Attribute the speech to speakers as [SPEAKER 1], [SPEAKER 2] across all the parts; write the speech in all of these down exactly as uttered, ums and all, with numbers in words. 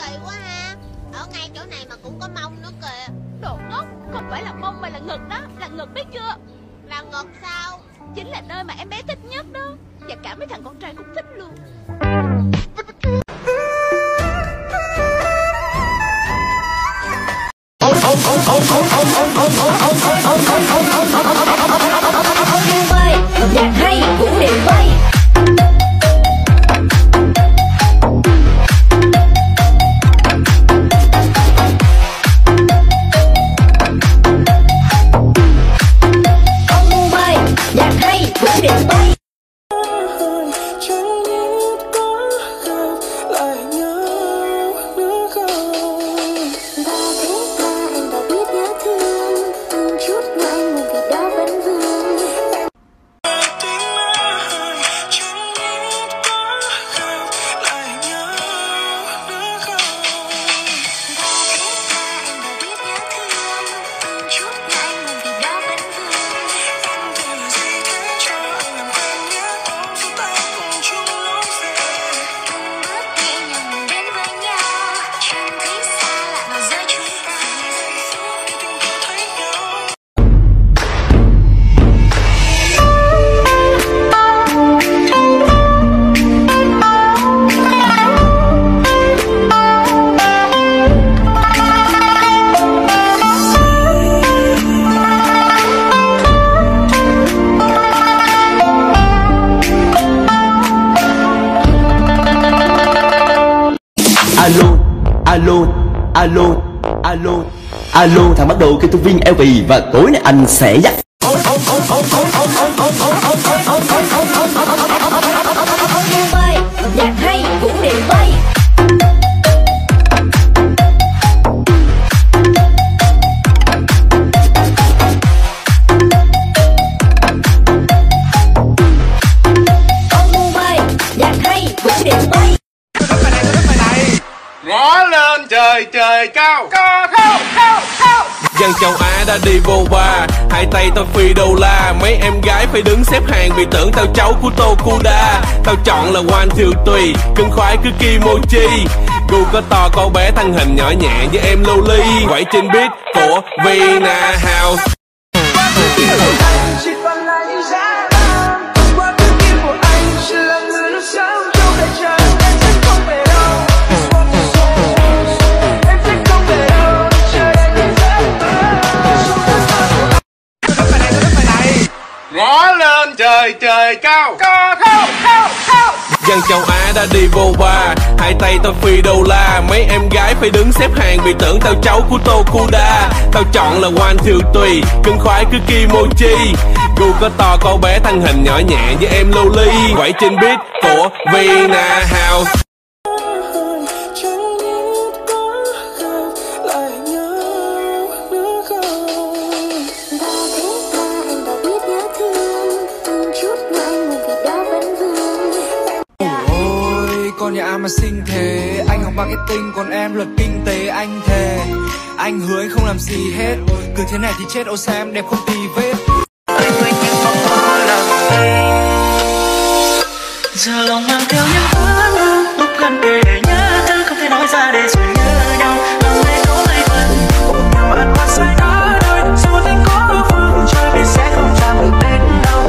[SPEAKER 1] kỳ quá ha. Ở ngay chỗ này mà cũng có mông nữa kìa.
[SPEAKER 2] Đồ ngốc, không phải là mông mà là ngực đó. Là ngực biết chưa?
[SPEAKER 1] Là ngực sao?
[SPEAKER 2] Chính là nơi mà em bé thích nhất đó. Và cả mấy thằng con trai cũng thích luôn.
[SPEAKER 3] Nhạc hay cũng đều bay. Ông muốn bay, nhạc hay cũng đều bay.
[SPEAKER 4] Alo, alo, alo, alo, thằng bắt đầu kêu thông viên eo bì và tối nay anh sẽ dắt.
[SPEAKER 3] Bay, nhạc hay cũng đều bay. Ông muốn bay, nhạc hay cũng đều bay.
[SPEAKER 5] Ngó lên trời trời cao, co khao khao khao.
[SPEAKER 6] Dân châu Á đã đi vô ba, hai tay tao phi đô la. Mấy em gái phải đứng xếp hàng vì tưởng tao cháu của Tokuda. Tao chọn là one two three, cưng khoái cứ kimochi. Gu có to có bé, thân hình nhỏ nhẹ như em Loli. Quẩy trên beat của Vina House.
[SPEAKER 5] Ngó lên trời trời cao, co khao khao khao.
[SPEAKER 6] Dân châu Á đã đi vô ba, hai tay tao phi đô la. Mấy em gái phải đứng xếp hàng vì tưởng tao cháu của Tokuda. Tao chọn là one two three, cưng khoái cứ kimochi. Gu có to có bé, thân hình nhỏ nhẹ như em Loli. Quẩy trên beat của Vina House.
[SPEAKER 7] Con nhà ai mà xinh thế, anh học marketing còn em luật kinh tế anh thề. Anh hứa anh không làm gì hết, cứ thế này thì chết ô sao em đẹp không tì vết. Anh quên nhưng không có làm thế. Giờ lòng mang theo những ước mơ, lúc gần kề để nhớ thương không thể nói ra để rồi nhớ nhau. Lòng này có mấy phần, cùng nhau ăn qua say đó đôi. Dù tình có ở phương trời biết sẽ không chạm được đến đâu.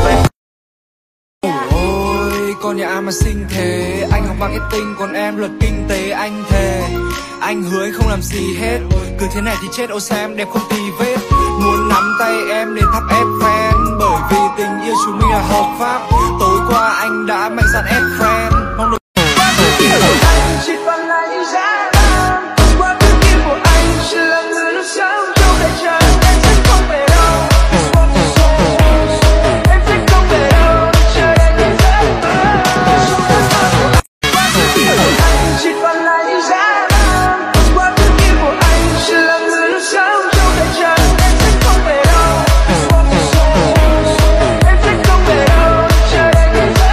[SPEAKER 7] Ôi con nhà ai mà xinh thế, anh học marketing còn em luật kinh tế anh thề. Anh hứa anh không làm gì hết, cứ thế này thì chết ô sao em đẹp không tì vết. Muốn nắm tay em đến thắp ép fan, bởi vì tình yêu chúng mình là hợp pháp. Tối qua anh đã mạnh dạn ép friend, mong được anh chỉ còn là những giá đam. Qua bước đi của anh chỉ là người lúc sáng trong đời trời. Em sẽ không về đâu, em sẽ không về đâu. Chờ đây thì dễ anh chỉ còn là những giá đam. Qua bước đi của anh chỉ là người lúc sáng trong đời trời. Em sẽ không về đâu, em sẽ không về đâu. Chờ đây thì dễ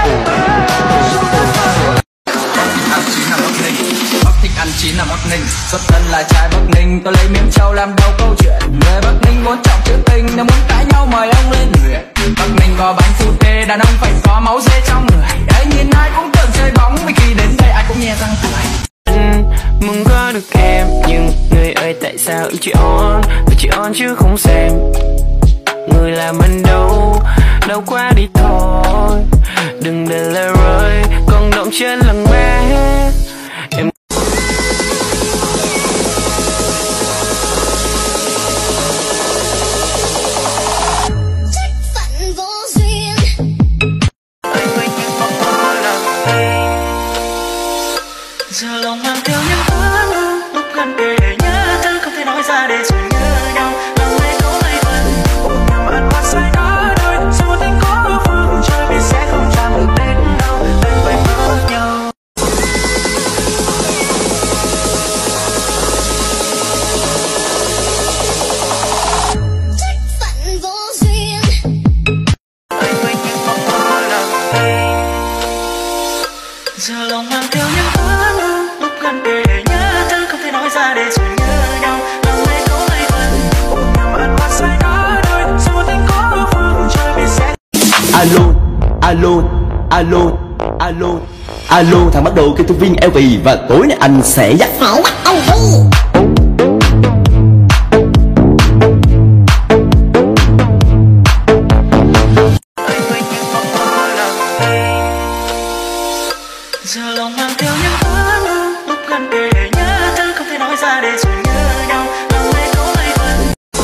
[SPEAKER 7] ăn chín là Bắc Ninh, xuất thân là trai Bắc Ninh. Tôi lấy miếng trâu làm đầu câu chuyện. Người Bắc Ninh muốn trọng chữ tình, nếu muốn cãi nhau mời ông lên người. Bắc Ninh có bánh su tê, đàn ông phải có máu dê trong người. Đấy nhìn ai cũng tưởng chơi bóng, vì khi đến đây ai cũng nghe răng cười.
[SPEAKER 8] Mừng có được em, nhưng người ơi tại sao em chỉ on, và chỉ on chứ không xem. Người làm anh đâu, đâu qua đi thôi. Đừng để lời rơi, còn động trên lặng mẹ. Em
[SPEAKER 9] giờ lòng mang theo những ước mơ lúc gần kề để nhớ thương không thể nói ra để rồi nhớ nhau lòng này có mấy phần nhưng mà anh sai đó đôi dù tình có phương trời biết sẽ không chạm được đến đâu đành phải mơ nhau.
[SPEAKER 3] Phận vô duyên.
[SPEAKER 9] Anh với những mong mơ nặng nề giờ lòng mang theo những ước mơ lúc gần kề để nhớ thương không thể nói ra để rồi nhớ nhau lòng này có mấy phần nhưng mà anh sai đó đôi dù tình có phương trời biết sẽ.
[SPEAKER 4] Alo, alo, alo, alo, alo, thằng bắt đầu kêu thu viên eo vì và tối nay anh sẽ dắt
[SPEAKER 3] Sẽ dắt anh đi.
[SPEAKER 9] Giờ lòng mang theo những ước mơ lúc gần kề để nhớ thương không thể nói ra để rồi nhớ nhau lòng này có mấy phần.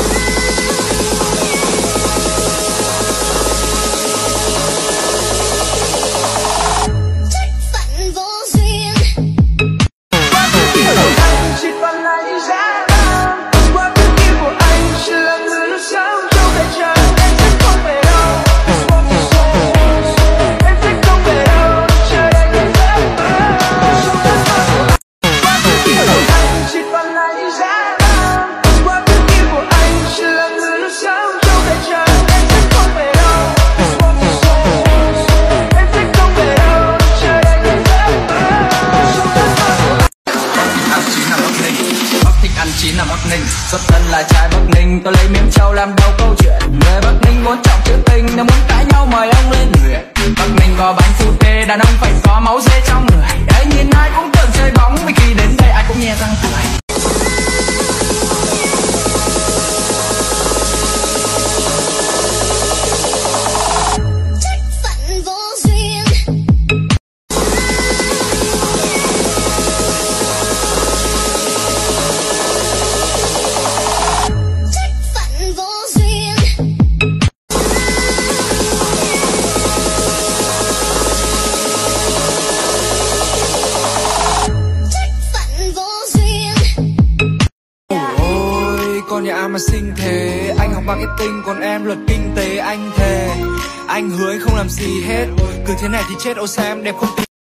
[SPEAKER 3] Phận vô duyên.
[SPEAKER 9] Qua tiếng yêu của anh chỉ còn lại giá băng. Qua tiếng yêu của anh chỉ là người lúc sáng trong tay chờ em sẽ không về đâu. Em sẽ không về đâu chờ anh đến giấc mơ. Qua tiếng yêu của anh chỉ còn lại giá băng. Qua tiếng yêu của anh chỉ là người lúc sáng trong tay chờ em sẽ không về đâu. Em sẽ không về đâu chờ anh đến giấc mơ.
[SPEAKER 7] Ăn chín là Bắc Ninh, Bắc thích ăn chín là Bắc Ninh. Xuất thân là trai Bắc Ninh, tôi lấy miếng trâu làm đầu câu chuyện. Người Bắc Ninh muốn trọng chữ tình, nếu muốn cãi nhau mời ông lên luyện. Bắc Ninh có bánh phu tê, đàn ông phải có máu dê trong người. Để nhìn ai cũng tưởng chơi bóng, vì khi đến đây ai cũng nghe răng cười.
[SPEAKER 3] Phận vô duyên. Phận vô duyên. Phận vô duyên.
[SPEAKER 7] Ôi con nhà ai mà xinh thế. Anh học marketing còn em luật kinh tế anh thề. Anh hứa anh không làm gì hết, cứ thế này thì chết ô sao em đẹp không tin.